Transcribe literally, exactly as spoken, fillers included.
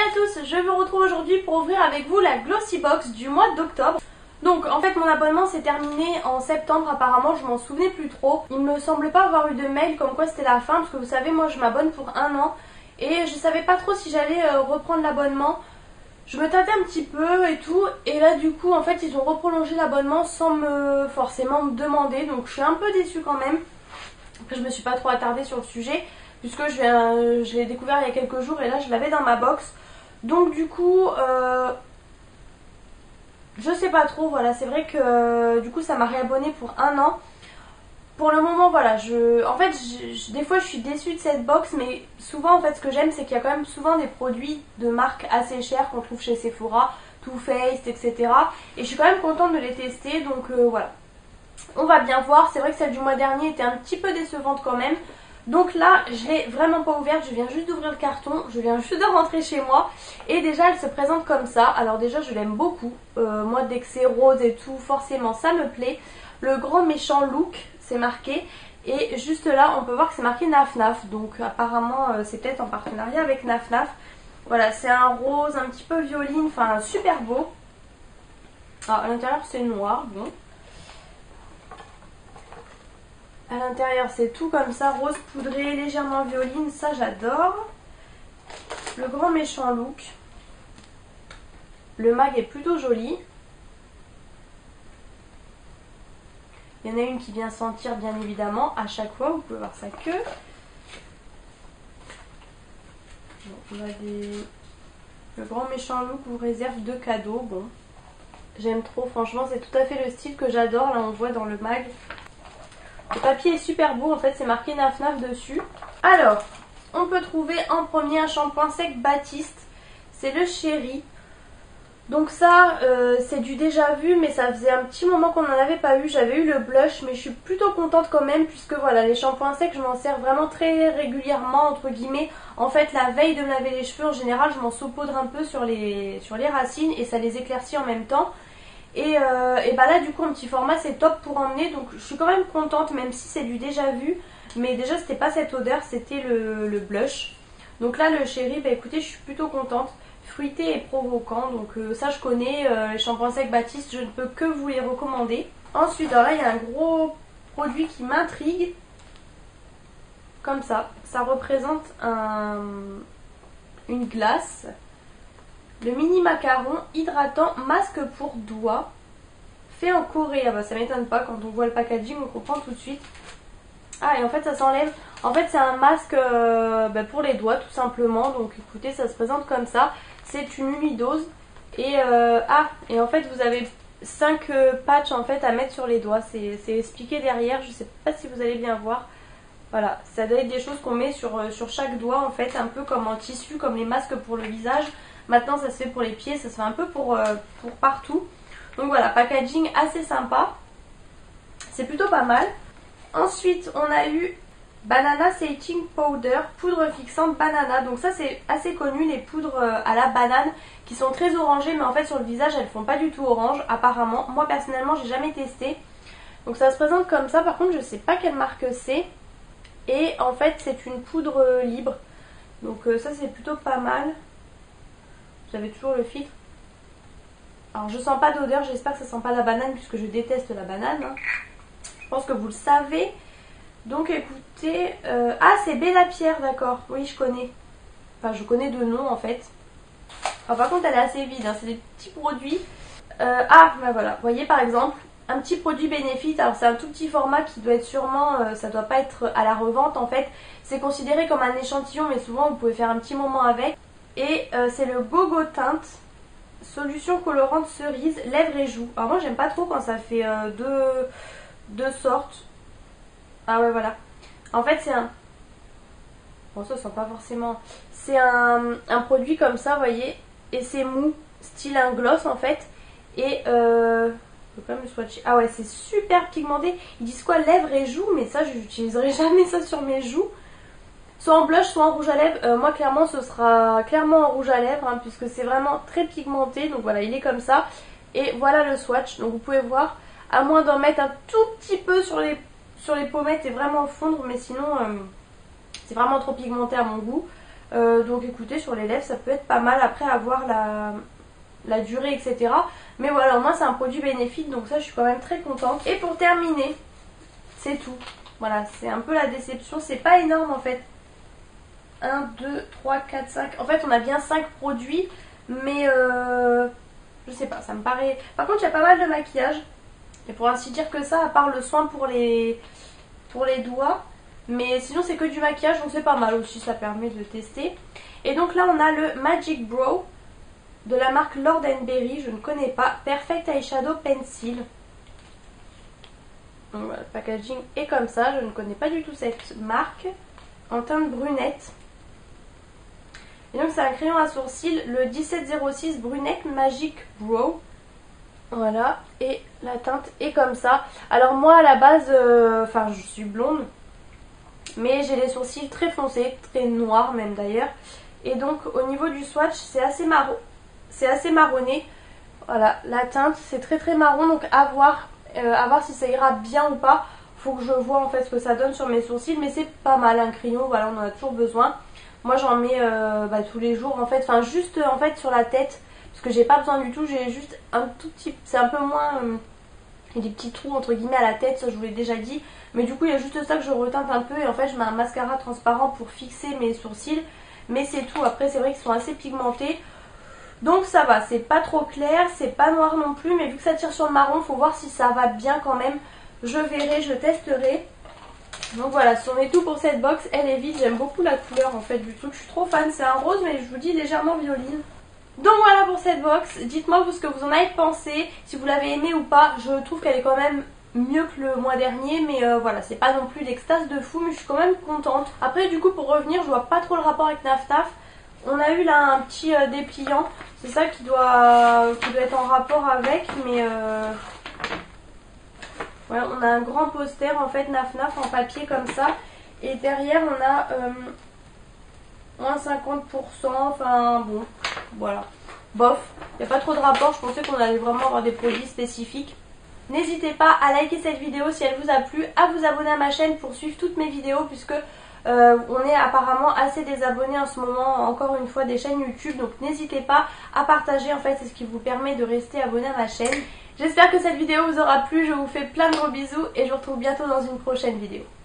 à tous, je vous retrouve aujourd'hui pour ouvrir avec vous la Glossy Box du mois d'octobre. Donc en fait mon abonnement s'est terminé en septembre apparemment, je m'en souvenais plus trop. Il me semble pas avoir eu de mail comme quoi c'était la fin parce que vous savez moi je m'abonne pour un an et je savais pas trop si j'allais euh, reprendre l'abonnement. Je me tâtais un petit peu et tout et là du coup en fait ils ont reprolongé l'abonnement sans me forcément me demander, donc je suis un peu déçue quand même. Après je me suis pas trop attardée sur le sujet puisque je, euh, je l'ai découvert il y a quelques jours et là je l'avais dans ma box. Donc du coup euh, je sais pas trop, voilà, c'est vrai que euh, du coup ça m'a réabonné pour un an. Pour le moment voilà, je, en fait je, je, des fois je suis déçue de cette box, mais souvent en fait ce que j'aime c'est qu'il y a quand même souvent des produits de marque assez chers qu'on trouve chez Sephora, Too Faced, et cetera. Et je suis quand même contente de les tester, donc euh, voilà. On va bien voir, c'est vrai que celle du mois dernier était un petit peu décevante quand même. Donc là, je l'ai vraiment pas ouverte, je viens juste d'ouvrir le carton, je viens juste de rentrer chez moi. Et déjà, elle se présente comme ça. Alors déjà, je l'aime beaucoup. Euh, moi, dès que c'est rose et tout, forcément, ça me plaît. Le grand méchant look, c'est marqué. Et juste là, on peut voir que c'est marqué Naf Naf. Donc apparemment, euh, c'est peut-être en partenariat avec Naf Naf. Voilà, c'est un rose un petit peu violine, enfin super beau. Alors, à l'intérieur, c'est noir, bon. À l'intérieur c'est tout comme ça, rose poudré, légèrement violine, ça j'adore. Le grand méchant look. Le mag est plutôt joli. Il y en a une qui vient sentir bien évidemment à chaque fois, vous pouvez voir sa queue. Bon, on a des... Le grand méchant look vous réserve deux cadeaux, bon. J'aime trop, franchement c'est tout à fait le style que j'adore, là on voit dans le mag. Le papier est super beau, en fait c'est marqué Naf Naf dessus. Alors, on peut trouver en premier un shampoing sec Baptiste. C'est le Chéri. Donc ça, euh, c'est du déjà vu, mais ça faisait un petit moment qu'on n'en avait pas eu. J'avais eu le blush, mais je suis plutôt contente quand même, puisque voilà, les shampoings secs, je m'en sers vraiment très régulièrement, entre guillemets. En fait, la veille de me laver les cheveux, en général, je m'en saupoudre un peu sur les, sur les racines et ça les éclaircit en même temps. Et, euh, et bah là du coup en petit format c'est top pour emmener, donc je suis quand même contente même si c'est du déjà vu. Mais déjà c'était pas cette odeur, c'était le, le blush. Donc là le Chéri, bah écoutez je suis plutôt contente. Fruité et provoquant, donc euh, ça je connais, euh, les shampoings secs Baptiste, je ne peux que vous les recommander. Ensuite alors là il y a un gros produit qui m'intrigue. Comme ça, ça représente un, une glace. Le mini macaron hydratant masque pour doigts, fait en Corée. Ah bah ça m'étonne pas, quand on voit le packaging on comprend tout de suite. Ah et en fait ça s'enlève. En fait c'est un masque euh, bah, pour les doigts tout simplement. Donc écoutez ça se présente comme ça. C'est une unidose. Et euh, ah et en fait vous avez cinq euh, patchs en fait à mettre sur les doigts. C'est expliqué derrière, je sais pas si vous allez bien voir. Voilà, ça doit être des choses qu'on met sur, euh, sur chaque doigt en fait, un peu comme en tissu, comme les masques pour le visage. Maintenant ça se fait pour les pieds, ça se fait un peu pour, euh, pour partout. Donc voilà, packaging assez sympa. C'est plutôt pas mal. Ensuite on a eu Banana Setting Powder, poudre fixante banana. Donc ça c'est assez connu, les poudres à la banane qui sont très orangées. Mais en fait sur le visage elles font pas du tout orange apparemment. Moi personnellement j'ai jamais testé. Donc ça se présente comme ça, par contre je sais pas quelle marque c'est. Et en fait c'est une poudre libre. Donc euh, ça c'est plutôt pas mal. Vous avez toujours le filtre. Alors je sens pas d'odeur, j'espère que ça sent pas la banane puisque je déteste la banane. Hein. Je pense que vous le savez. Donc écoutez, euh... ah c'est Bella Pierre, d'accord, oui je connais. Enfin je connais de nom en fait. Alors, par contre elle est assez vide, hein. C'est des petits produits. Euh... Ah ben voilà, vous voyez par exemple, un petit produit Benefit. Alors c'est un tout petit format qui doit être sûrement, euh, ça doit pas être à la revente en fait. C'est considéré comme un échantillon mais souvent vous pouvez faire un petit moment avec. Et euh, c'est le Gogo Teinte, solution colorante cerise, lèvres et joues. Alors moi j'aime pas trop quand ça fait euh, deux, deux sortes. Ah ouais voilà. En fait c'est un... Bon ça sent pas forcément... C'est un, un produit comme ça vous voyez. Et c'est mou, style un gloss en fait. Et euh... je peux quand même le swatcher. Ah ouais c'est super pigmenté. Ils disent quoi, lèvres et joues. Mais ça je n'utiliserai jamais ça sur mes joues. Soit en blush, soit en rouge à lèvres. Euh, moi, clairement, ce sera clairement en rouge à lèvres, hein, puisque c'est vraiment très pigmenté. Donc voilà, il est comme ça. Et voilà le swatch. Donc vous pouvez voir, à moins d'en mettre un tout petit peu sur les, sur les pommettes et vraiment fondre. Mais sinon, euh, c'est vraiment trop pigmenté à mon goût. Euh, donc écoutez, sur les lèvres ça peut être pas mal, après avoir la, la durée, et cetera. Mais voilà, au moins c'est un produit bénéfique, donc ça je suis quand même très contente. Et pour terminer, c'est tout. Voilà, c'est un peu la déception, c'est pas énorme en fait. un, deux, trois, quatre, cinq. En fait, on a bien cinq produits, mais euh, je sais pas, ça me paraît... Par contre, il y a pas mal de maquillage. Et pour ainsi dire que ça, à part le soin pour les, pour les doigts. Mais sinon, c'est que du maquillage, donc c'est pas mal aussi, ça permet de tester. Et donc là, on a le Magic Brow de la marque Lord and Berry, je ne connais pas. Perfect Eyeshadow Pencil. Donc voilà, le packaging est comme ça, je ne connais pas du tout cette marque. En teinte brunette. Et donc c'est un crayon à sourcils, le dix-sept zéro six Brunette Magic Brow. Voilà, et la teinte est comme ça. Alors moi à la base, euh, enfin je suis blonde, mais j'ai les sourcils très foncés, très noirs même d'ailleurs. Et donc au niveau du swatch, c'est assez marron, c'est assez marronné. Voilà, la teinte c'est très très marron, donc à voir, euh, à voir si ça ira bien ou pas. Faut que je vois en fait ce que ça donne sur mes sourcils, mais c'est pas mal un crayon, voilà, on en a toujours besoin. Moi j'en mets euh, bah, tous les jours en fait, enfin juste en fait sur la tête, parce que j'ai pas besoin du tout, j'ai juste un tout petit, c'est un peu moins, euh, il y a des petits trous entre guillemets à la tête, ça je vous l'ai déjà dit, mais du coup il y a juste ça que je reteinte un peu et en fait je mets un mascara transparent pour fixer mes sourcils, mais c'est tout. Après c'est vrai qu'ils sont assez pigmentés, donc ça va, c'est pas trop clair, c'est pas noir non plus, mais vu que ça tire sur le marron, faut voir si ça va bien quand même, je verrai, je testerai. Donc voilà, c'en est tout pour cette box, elle est vide, j'aime beaucoup la couleur en fait du truc, je suis trop fan, c'est un rose mais je vous dis légèrement violine. Donc voilà pour cette box, dites-moi vous ce que vous en avez pensé, si vous l'avez aimée ou pas, je trouve qu'elle est quand même mieux que le mois dernier, mais euh, voilà, c'est pas non plus l'extase de fou, mais je suis quand même contente. Après du coup pour revenir, je vois pas trop le rapport avec Naf Naf, on a eu là un petit euh, dépliant, c'est ça qui doit, qui doit être en rapport avec, mais... Euh... Ouais, on a un grand poster en fait Naf Naf en papier comme ça. Et derrière on a euh, moins cinquante pour cent. Enfin bon, voilà. Bof, il n'y a pas trop de rapport. Je pensais qu'on allait vraiment avoir des produits spécifiques. N'hésitez pas à liker cette vidéo si elle vous a plu, à vous abonner à ma chaîne pour suivre toutes mes vidéos, puisque euh, on est apparemment assez désabonnés en ce moment, encore une fois, des chaînes YouTube. Donc n'hésitez pas à partager, en fait c'est ce qui vous permet de rester abonné à ma chaîne. J'espère que cette vidéo vous aura plu, je vous fais plein de gros bisous et je vous retrouve bientôt dans une prochaine vidéo.